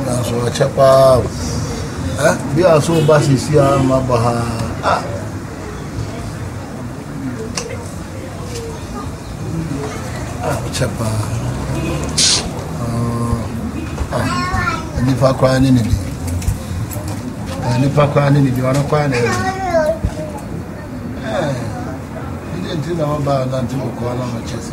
so chapa bi aso ba sisia ma ba ha chapa ni fa kwa ni wana kwa ni ndi na ba na ndi ko ala ma chese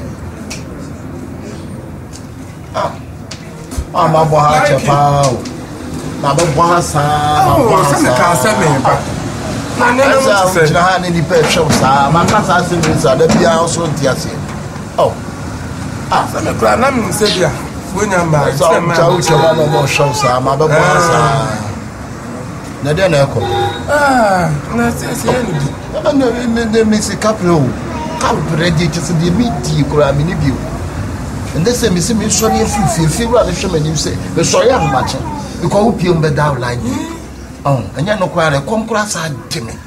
ma bo ha chapa na ba bo ha sa ma bo ha sa ka sa me ba na ne no se na ha ni pe show sa ma ka sa se mi sa da bia so ntiase sa me kra na mi se bia wonya ma sa ma cha uche na mo show sa ma ba bo ha sa na de na ko na se ni de mi se kapro kapre de just de mi di kura mi ni bio and they say me sorry if you rather show me say me sorry am match because who pay me down like and you no kware kom kura sa de me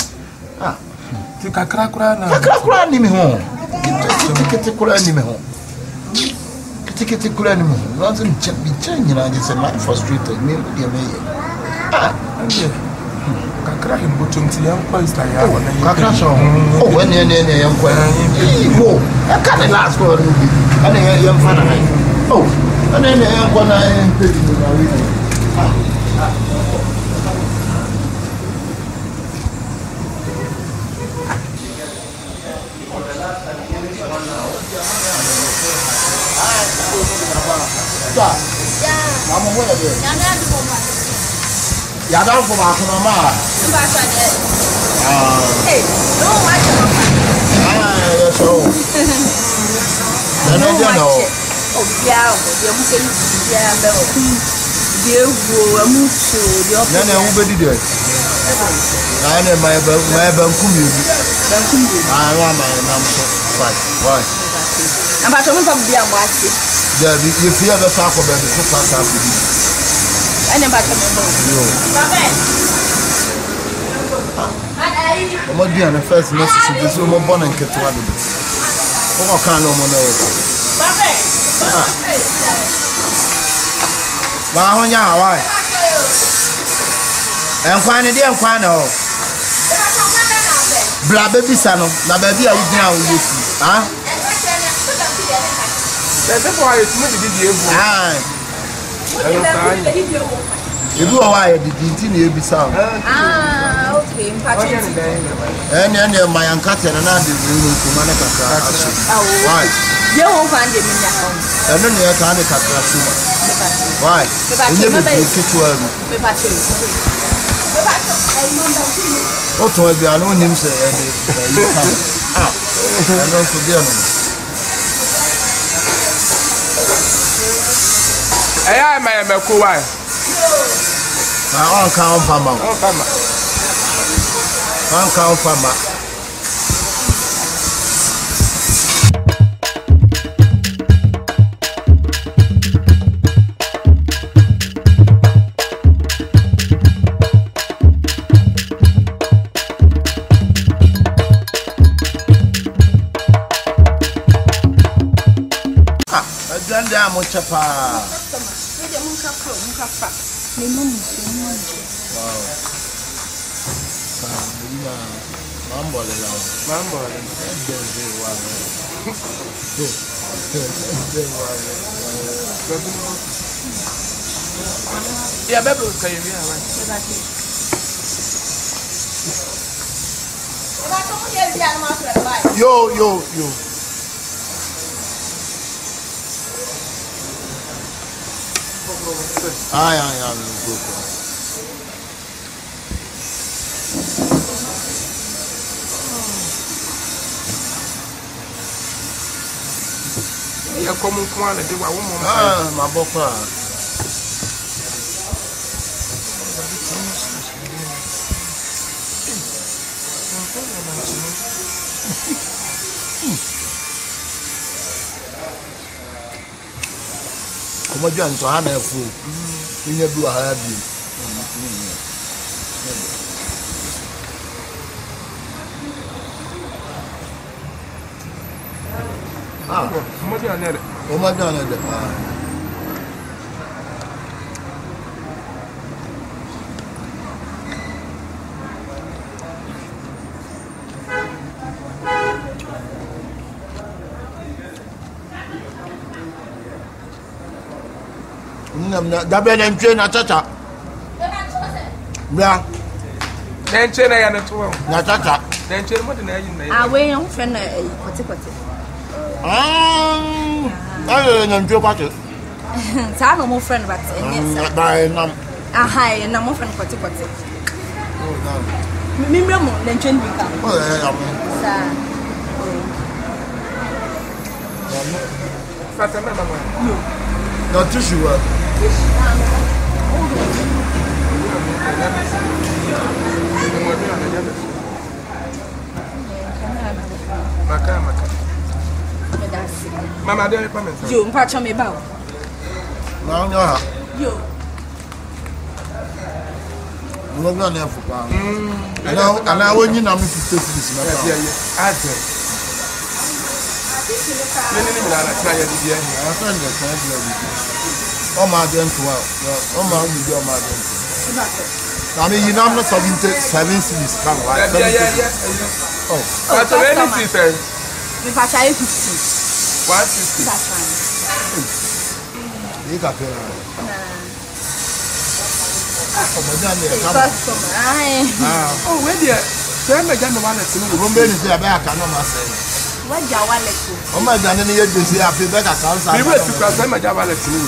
ti kakra ni me ho kiti kura ni me ho kiti kura ni me ho not in check me change na just my frustrated me dey me kakra himbotum ti yan kwa isa ya wona yi kakra so when ne yan kwa wo e ka the last one no be and yan fa na and ne yan kwa na pedi na we mama wo ya da ko ba ko mama ba sa de hey no watch mama ya so na dia no o bia o mu se bia be o die wo amu so de o na hu be di de na ba nkumi wa ma na so fight why amba to mo pa bia mo ase ya bi ye fia da sa ko be ko sa ko di ene ba to mo baba mo di an first message this mo born and keto ade ko kan no mo na o baba ba ho nya wa enkwan ne de enkwan na o bla baby sa no na ba bi a wo gina wo yesu bebe boy it me di ebu ebu o wa ye di nti na ebisa okay mpachi ene ma yanka tere na de no kuma na kakra aso why ye wo fan de minya ho ene ne ka ne kakra so why enye be kitwa ru o to e bia no nim se e de ene so bia no eya ma ko why na on kan fama ajanda mo chapa wow mambo le ya bebe ka yi ya wa yo ay ya komu kwa na de wa wo mo ma bokwa como dia nto ha na efu nya bi wa ha bi mo dia na de o ma dia na de Dabe na ntwe na chacha. Bra. Na ntwe na ya no to. Na chacha. Na ntwe mo de na yi na. We yon friend na kote. Ayo na ntwe kwate. Sa no mo friend but yes. Bye nam. Aha, na mo friend kote. Oh no. Mimre mo na ntwe ni ka. Oh yeah. Sa. Fata na mama. Yo. No tissue. Maka. Mama dey pa me. Yo, mpa cho me ba. Na nya ha. Yo. Mo gba na fupa. Ana wonyi na me 50 cedis na. Ate. Nini mi na try ya di ya. After the time you be. O ma dem to o ma you do o ma dem. I mean you know I'm not 77 cedis kan wa. Yeah. Oh. That's very easy. Me pa cha 50. 150. That's fine. You got it. Oh, where there? Say me jam one let me. Rumbe ni say abia ka no ma say. What ja wallet? O ma jam ni ye de say afi be ka kan sa. Me wait to say me jam wallet ni.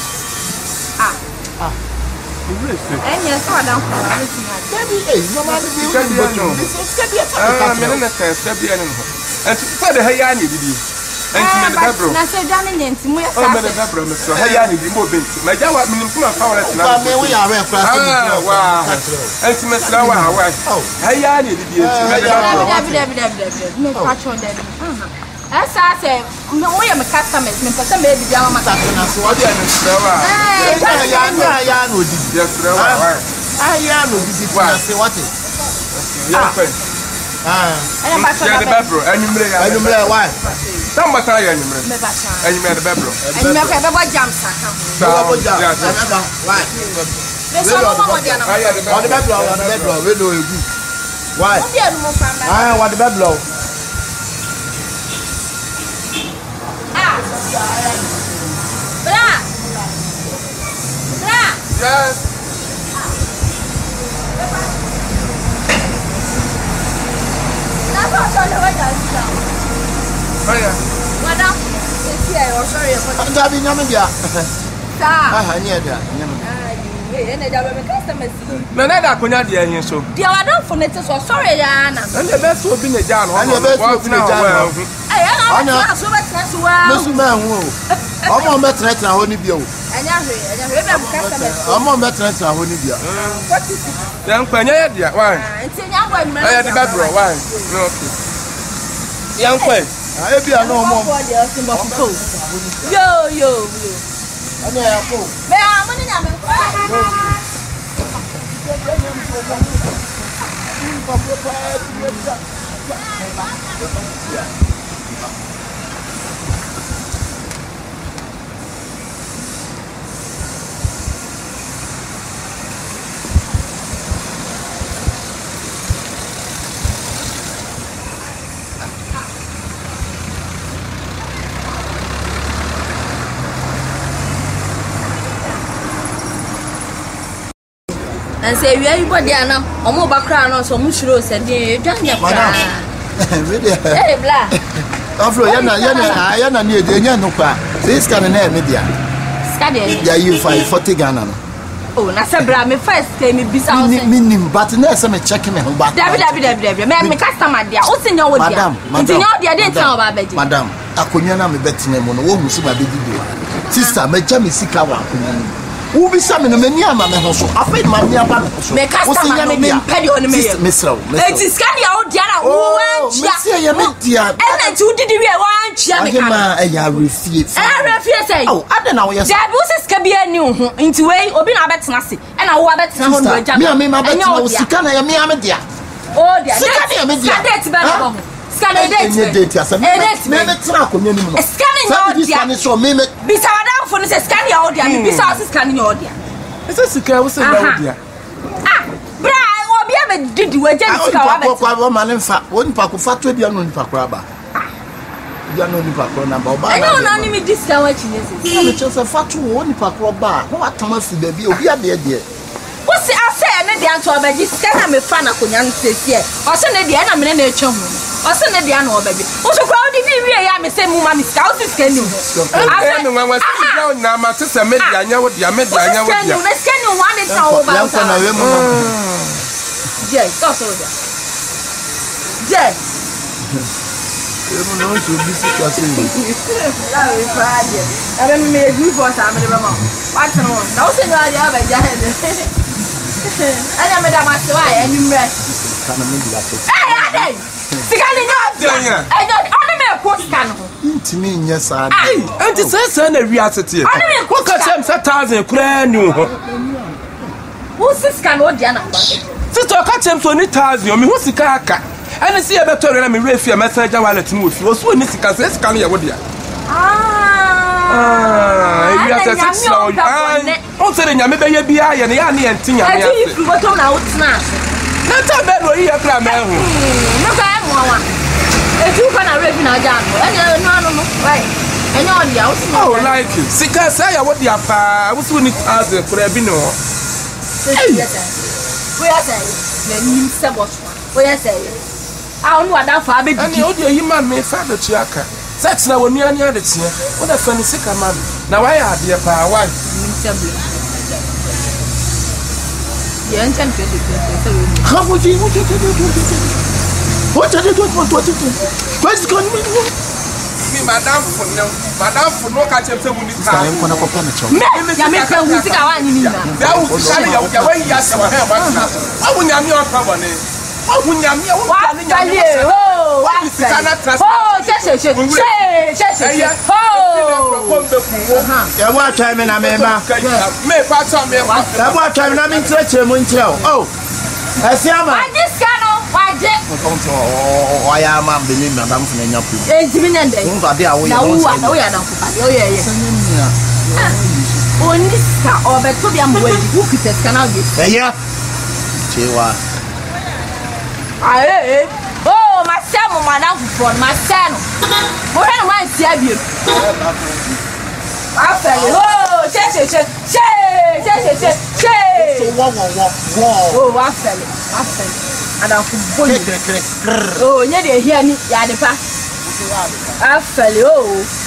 Me wait. Enya so adam ko na ti na. Baby, no ma be you. This is can be a topic. Me na say be any no. And say the hay ani bibi. And me the bro. Na say dan ni enti mo ya Oh, me the bro me so hay ani bi mo benti. Me jam wa me kuma fa wallet na. Ba me we are class. Wow. And me say wa wa. Hay ani bibi enti me the bro. Me patron dem. Esa say mo ya me customers me pese me bi ama mata Na so What do you say wa? ya no di. Yes, wa. Ya no di na say what is? Yeah, fine. ena patron Yeah, the bebro. Enyumre ya. Enyumre why? Tamba sa ya enyumre. me patron. Enyumre the bebro. Eni me ko be bo jam saka. Why? Me so mo dia na. Yeah, the What the bedrow, we do egu. Why? Mo dia no mo fam. What the bedrow? Bra. Yes. Na so so le wa ja si. Oh yeah. Madam, esi e o sorry for Anga bi nyame dia. sa. Nye dia, nyame. Ena ja be customers. Na da konya de ehin so. Dia wa don for net so sorry ya na. And the best will be the jan. And the best will be the jan. Ena so be trans wa. Mesu ma hu o. Omo metrena ho ni bia o. Enya hwe be customers. Omo metrena ho ni bia. What is it? Yan kwanya ya dia. Why? Enti nya gwa ni me. Yeah, the bebro. Why? No, okay. Yan kwen. E bia no omo. Yo. Ana ya ko. Me a mo ni nya me. And say we are you body ana omo ba kra na so mu shiro se de dwan ya kra. Really? Eh bla. Afro yana ni ede nya no kwa. This can na media. Ska de. Ya you 40 Ghana no. Oh na se bra me first time me bisa o se. Minim but na se me check me ho ba. Dabi. Me customer dia. O se nya wo dia. Nti nya wo dia de tan o ba beji. Madam, akonya na me betene mo no wo hu so ba beji do. Sister, me cha me sika wa akonya. Ubi sami no meni ama me hoso afei ma me aba me hoso me customer no me pedi on me mesraw eti scan ya o dia na wo wan chia me ya me dia ena ti udidi we wan chia me kan ma eya refie say oh ade na wo yes da bi se sika bia ni ho nti we obi na betena se ena wo abetena ho no agya me ma betena wo sika na ya me ame dia oh dia sika na ya me dia date be no ho scan date asa me tra ko me ni mo scan ya o dia scan so me bisa wada fo ni se scan ya o dia bisa o se scan ya o dia ese sika wo se na wo dia bra obi ame didi we je sika wa bet kwa ma ne mfa wo nipa ko fa to bia no nipa kora ba bia no nipa kro na ba oba I know na me discount what you say me just fatu wo nipa kro ba no atama fi ba bi obi ade de wo si ase ne de anto obaji sika na me fa na konya no sesi e o se ne de na me na etwa hu o se ne de na obaji wo so kwa odi bi wie ya me se mu ma me sika o si sika ni ho ase no nwa si sika na ma se se me de anya wo de me de anya wo de na sika ni wa ne ta wo ba ya kwa na we mu je so de je eu não sou bicicleta assim. Lá eu faço. Era me meio forte a minha mão. Passa não. Não sei não ali vai já. Ana me dá mais vai, é nimre. Tá na minha casa. Ei, sigale não. Ei, olha me costa não. Intimi nya sabe. Ai, antes sai na wi atete. Olha me costa. Ka chem 1000 kura ni ho. O sika no dia na kwa. Sister ka chem so ni 1000, o me ho sika aka. Ana si e beto na me refi e message wallet mu ofi. O so ni sika no ye wo dia. E wi atete so. O se nya me be ye bia ye ne ya ne entinya me ya. E fi botom na utna. Na ta be ro yi kra me hu. No ka e mo wa. E tu ka na refi na ja no. No. Wai. Enye on dia o si. Oh like it. Sika say ya wo dia pa. Wo so ni 1000 kura bi no. We are saying, the new sabot. We are saying, I don't want that for a bit. And you do him and me father chiaka. Sex now when you are near the tea. What a funny sick man. Now I are dear pa one. You intend to do How would you do? What are you doing? What is it? Where's going to Madame for no catch him. I'm going to go on the show. You make a music. I want you. That was carry out your way. Yes, I have. I wouldn't have your problem. I wouldn't have your what time in America? May pass on me. What time I'm in church? Oh, I see. I just cannot. I am a believing Madame Fenella. It's imminent. Or better be who could test canal. Yeah. Oh, my son, Madame for my son. What am I saying? Oh, and I'm oh, yeah, they hear me, Yadipa. I fell, oh.